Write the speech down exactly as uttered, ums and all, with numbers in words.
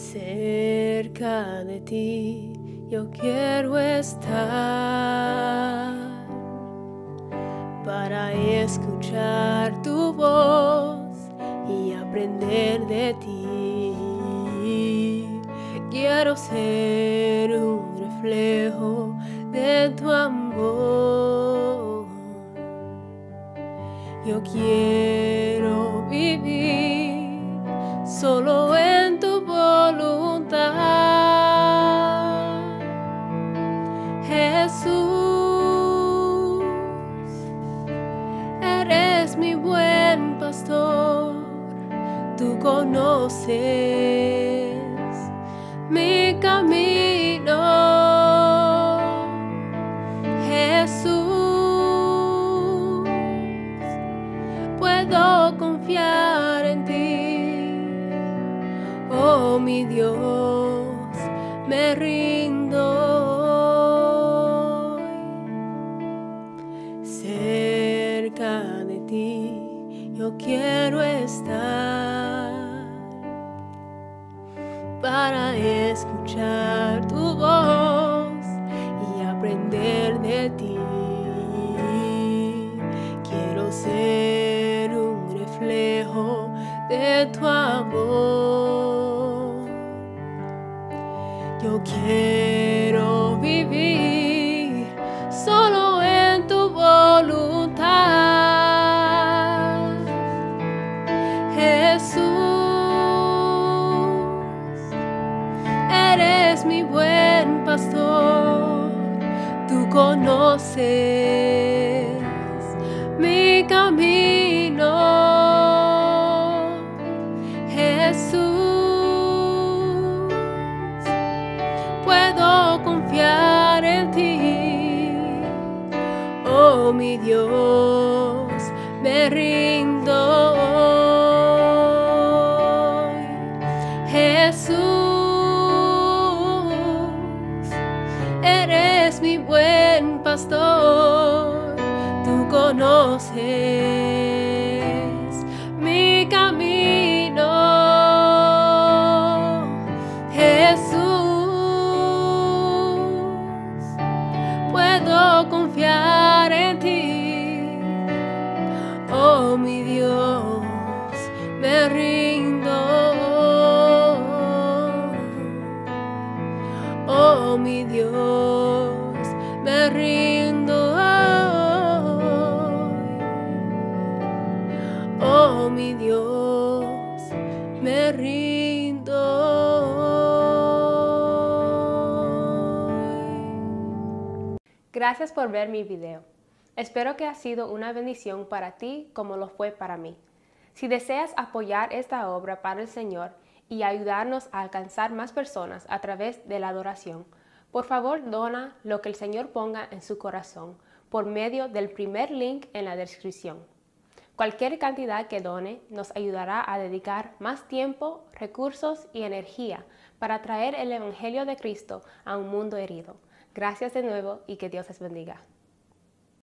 Cerca de ti yo quiero estar para escuchar tu voz y aprender de ti. Quiero ser un reflejo de tu amor. Yo quiero vivir solo en tu voluntad, Jesús. Eres mi buen pastor, tú conoces mi camino, Jesús. Puedo confiar en ti, oh mi Dios, me rindo. Cerca de ti yo quiero estar para escuchar tu voz y aprender de ti. Quiero ser un reflejo de tu amor. Yo quiero vivir solo en tu voluntad, Jesús. Eres mi buen pastor, tú conoces mi camino, Jesús. Puedo confiar en ti, oh mi Dios, me rindo hoy, Jesús. Eres mi buen pastor, tú conoces mi camino, Jesús. Puedo confiar en ti, oh mi Dios, me rindo, oh mi Dios, me rindo, oh mi Dios, me rindo. Gracias por ver mi video. Espero que ha sido una bendición para ti como lo fue para mí. Si deseas apoyar esta obra para el Señor y ayudarnos a alcanzar más personas a través de la adoración, por favor dona lo que el Señor ponga en su corazón por medio del primer link en la descripción. Cualquier cantidad que done nos ayudará a dedicar más tiempo, recursos y energía para traer el Evangelio de Cristo a un mundo herido. Gracias de nuevo y que Dios les bendiga.